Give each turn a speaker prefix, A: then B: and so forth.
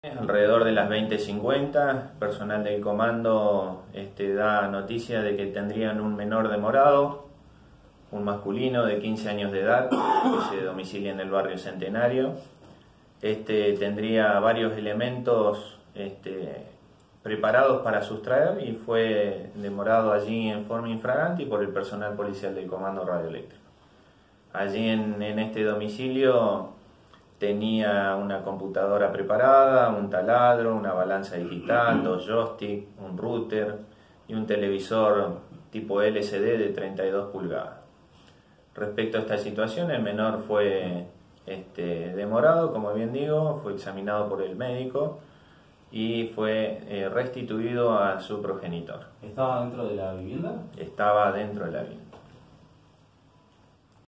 A: Alrededor de las 20:50, personal del comando da noticia de que tendrían un menor demorado, un masculino de 15 años de edad, que se domicilia en el barrio Centenario. Tendría varios elementos preparados para sustraer y fue demorado allí en forma infragante por el personal policial del comando radioeléctrico. Allí en este domicilio tenía una computadora preparada, un taladro, una balanza digital, 2 joysticks, un router y un televisor tipo LCD de 32 pulgadas. Respecto a esta situación, el menor fue demorado, como bien digo, fue examinado por el médico y fue restituido a su progenitor.
B: ¿Estaba dentro de la vivienda?
A: Estaba dentro de la vivienda.